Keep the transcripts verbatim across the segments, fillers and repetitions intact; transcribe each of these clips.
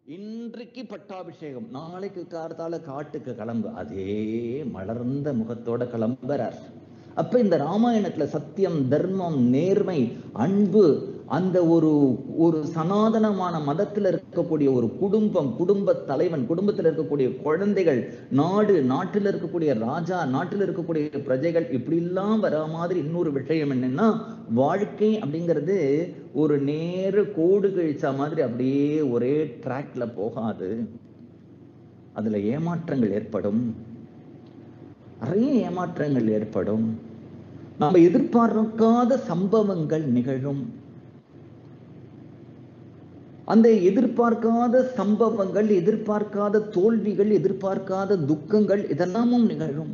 இன்றைக்கு பட்டாபிஷேகம், நாளைக்கு கார்த்தால காட்டுக்கு கிளம்பு. அதே மலர்ந்த முகத்தோட கிளம்புறார். அப்ப இந்த ராமாயணத்துல சத்தியம், தர்மம், நேர்மை, அன்பு, அந்த ஒரு ஒரு சனாதனமான மதத்துல இருக்கக்கூடிய ஒரு குடும்பம், குடும்ப தலைவன், குடும்பத்தில் இருக்கக்கூடிய குழந்தைகள், நாடு, நாட்டில் இருக்கக்கூடிய ராஜா, நாட்டில் இருக்கக்கூடிய பிரஜைகள், இப்படி எல்லாம் வர மாதிரி இன்னொரு விஷயம் என்னன்னா, வாழ்க்கை அப்படிங்கிறது ஒரு நேர கோடு கழிச்சா மாதிரி அப்படியே ஒரே டிராக்ல போகாது. அதுல ஏமாற்றங்கள் ஏற்படும், நிறைய ஏமாற்றங்கள் ஏற்படும். நம்ம எதிர்பார்க்காத சம்பவங்கள் நிகழும். அந்த எதிர்பார்க்காத சம்பவங்கள், எதிர்பார்க்காத தோல்விகள், எதிர்பார்க்காத துக்கங்கள் இதெல்லாமும் நிகழும்.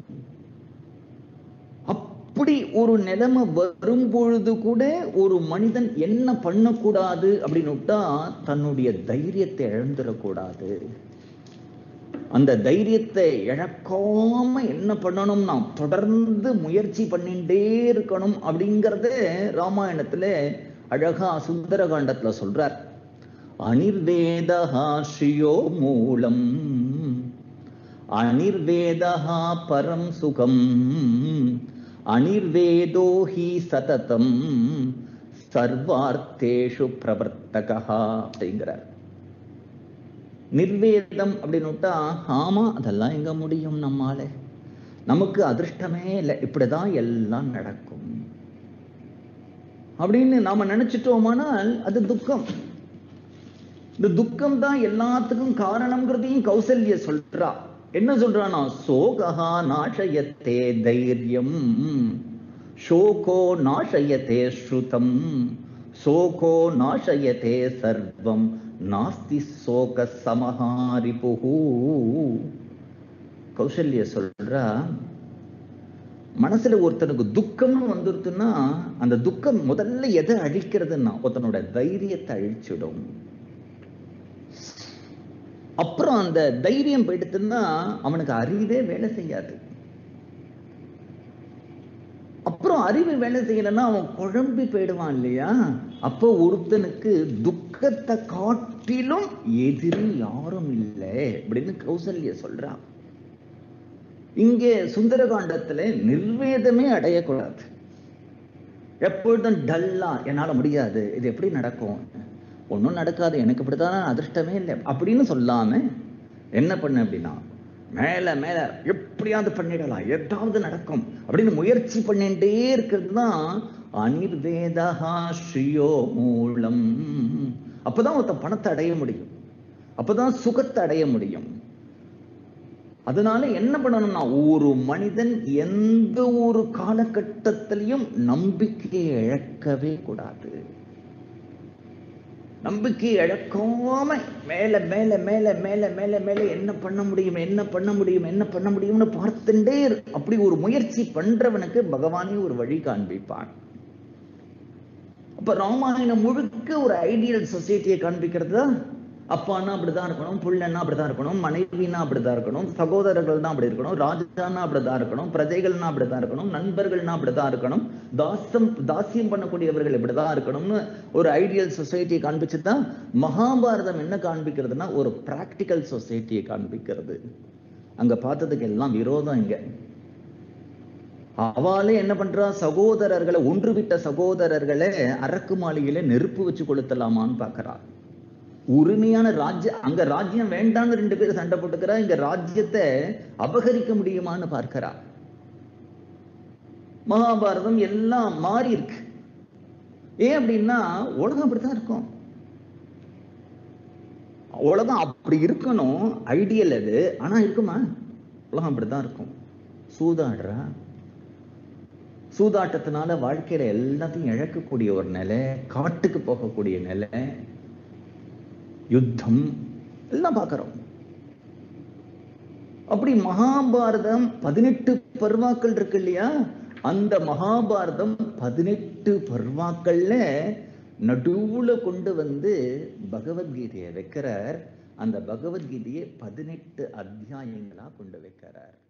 அப்படி ஒரு நிலைமை வரும் பொழுது கூட ஒரு மனிதன் என்ன பண்ணக்கூடாது அப்படின்னு தன்னுடைய தைரியத்தை இழந்துடக்கூடாது. அந்த தைரியத்தை இழக்காம என்ன பண்ணணும்னா தொடர்ந்து முயற்சி பண்ணிட்டே இருக்கணும் அப்படிங்கறத ராமாயணத்துல அழகா சுந்தரகாண்டத்துல சொல்றார். அனிர்வேதஹா ஸ்ரீயோ மூலம் அனிர்வேதஹா பரம் சுகம் அனிர்வேதோ ஹி சததம் சர்வார்த்தேஷு பிரவர்த்தகா அப்படிங்கிறார். நிர்வேதம் அப்படின்னுட்டா, ஆமா அதெல்லாம் எங்க முடியும், நம்மால நமக்கு அதிர்ஷ்டமே இல்லை, இப்படிதான் எல்லாம் நடக்கும் அப்படின்னு நாம நினைச்சிட்டோமானால் அது துக்கம். இந்த துக்கம் தான் எல்லாத்துக்கும் காரணம்ங்கிறதையும் கௌசல்ய சொல்றா. என்ன சொல்றானா, சோகா நாஷயத்தே தைரியம் சோகோ நாஷயத்தே ஸ்ருதம் சோகோ நாஷயத்தே சர்வம் நாஸ்தி சோக சமஹாரிபுஹு. கௌசல்ய சொல்றா, மனசுல ஒருத்தனுக்கு துக்கம்னு வந்துருச்சுன்னா அந்த துக்கம் முதல்ல எதை அழிக்கிறதுன்னா ஒருத்தனோட தைரியத்தை அழிச்சிடும். அப்புறம் அந்த தைரியம் போயிடுச்சுன்னா அவனுக்கு அறிவே வேலை செய்யாது. அப்புறம் அறிவு வேலை செய்யலன்னா அவன் குழம்பி போயிடுவான் இல்லையா. அப்போ ஒருத்தனுக்கு துக்கத்தை காட்டிலும் எதிரி யாரும் இல்லை அப்படின்னு கௌசல்ய சொல்றான். இங்கே சுந்தரகாண்டத்துல நிர்வேதமே அடையக்கூடாது. எப்பொழுதும் டல்லா என்னால முடியாது, இது எப்படி நடக்கும், ஒன்றும் நடக்காது, எனக்கு இப்படித்தான் அதிர்ஷ்டமே இல்லை அப்படின்னு சொல்லாம என்ன பண்ண அப்படின்னா, மேல மேல எப்படியாவது பண்ணிடலாம், ஏதாவது நடக்கும் அப்படின்னு முயற்சி பண்ணிட்டே இருக்கிறது தான் அனிர்வேதஹா ஸ்ரீயோ மூலம். அப்பதான் ஒருத்த பணத்தை அடைய முடியும், அப்பதான் சுகத்தை அடைய முடியும். அதனால என்ன பண்ணணும்னா, ஒரு மனிதன் எந்த ஒரு காலகட்டத்திலையும் நம்பிக்கையை இழக்கவே கூடாது. நம்பிக்கை இழக்காம மேல மேல மேல மேல மேல மேல என்ன பண்ண முடியும் என்ன பண்ண முடியும் என்ன பண்ண முடியும்னு பார்த்துட்டே அப்படி ஒரு முயற்சி பண்றவனுக்கு பகவானே ஒரு வழி காண்பிப்பான். அப்ப ராமாயணம் முழுக்க ஒரு ஐடியல் சொசைட்டியை காண்பிக்கிறது. அப்பான்னா அப்படிதான் இருக்கணும், புள்ளன்னா அப்படிதான் இருக்கணும், மனைவினா அப்படிதான் இருக்கணும், சகோதரர்கள் தான் அப்படி இருக்கணும், ராஜான்னா அப்படிதான் இருக்கணும், பிரஜைகள்னா அப்படிதான் இருக்கணும், நண்பர்கள்னா அப்படிதான் இருக்கணும், தாசம் தாசியம் பண்ணக்கூடியவர்கள் இப்படிதான் இருக்கணும்னு ஒரு ஐடியல் சொசைட்டியை காண்பிச்சுதான் மகாபாரதம் என்ன காண்பிக்கிறதுனா ஒரு பிராக்டிக்கல் சொசைட்டியை காண்பிக்கிறது. அங்க பார்த்ததுக்கு எல்லாம் விரோதம். இங்க அவளே என்ன பண்றா, சகோதரர்களை ஒன்று விட்ட சகோதரர்களை அரக்கு மாளிகையில நெருப்பு வச்சு கொளுத்தலாமான்னு பாக்குறா. உரிமையான ராஜ்யம், அங்க ராஜ்யம் வேண்டாம்னு ரெண்டு பேரும் சண்டை போட்டுக்கிறா, இங்க ராஜ்யத்தை அபகரிக்க முடியுமான்னு பார்க்கிறா. மகாபாரதம் எல்லாம் மாறி இருக்கு. ஏன் அப்படின்னா உலகம் அப்படித்தான் இருக்கும். உலகம் அப்படி இருக்கணும், ஐடியல் அது. ஆனா இருக்குமா, உலகம் அப்படித்தான் இருக்கும். சூதாடுறா, சூதாட்டத்தினால வாழ்க்கையில எல்லாத்தையும் இழக்கக்கூடிய ஒரு நிலை, காட்டுக்கு போகக்கூடிய நிலை, யுத்தம் எல்லாம் பார்க்கிறோம். அப்படி மகாபாரதம் பதினெட்டு பர்வாக்கள் இருக்கு இல்லையா, அந்த மகாபாரதம் பதினெட்டு பர்வாக்கள்ல நடுவுல கொண்டு வந்து பகவத்கீதையை வைக்கிறார். அந்த பகவத்கீதையை பதினெட்டு அத்தியாயங்களா கொண்டு வைக்கிறார்.